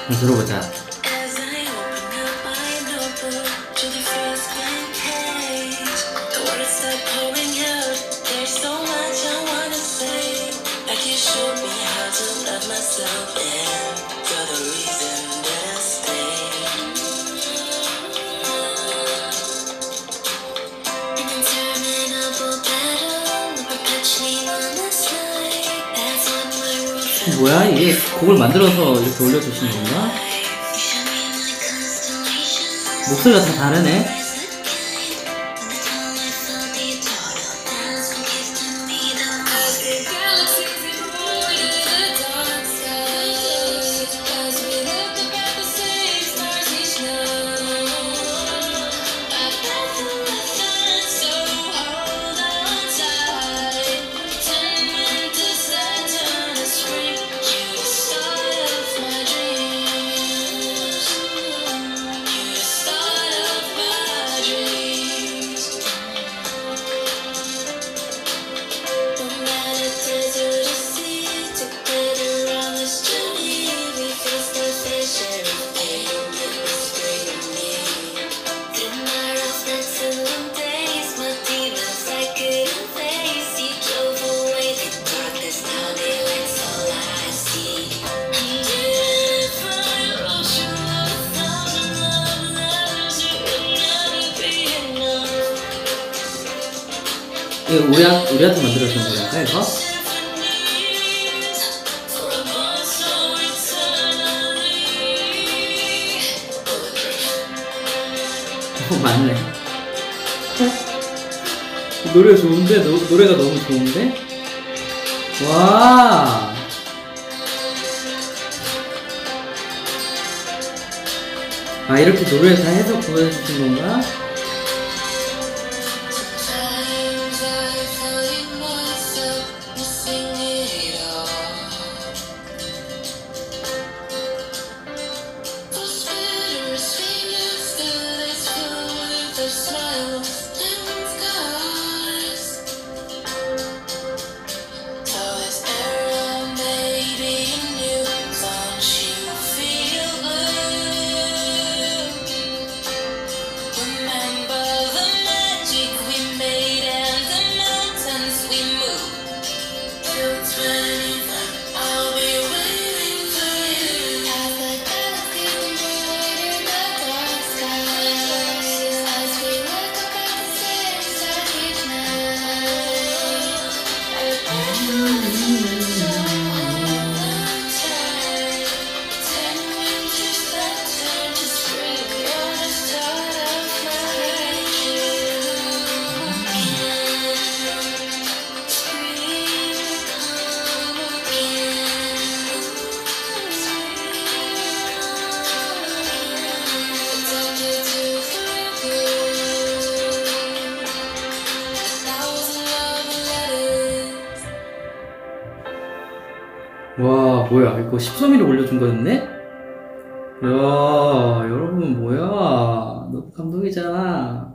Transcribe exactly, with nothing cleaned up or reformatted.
한번 들어보자. 뭐야? 이게 곡을 만들어서 이렇게 올려주시는 건가? 목소리가 다 다르네? 이거 우리, 우리한테 만들어준 거랄까, 이거? 어, 맞네. 노래 좋은데? 노, 노래가 너무 좋은데? 와! 아, 이렇게 노래를 다 해서 보여주신 건가? 와, 뭐야, 이거 십삼 일에 올려준 거였네? 이야, 여러분 뭐야, 너무 감동이잖아.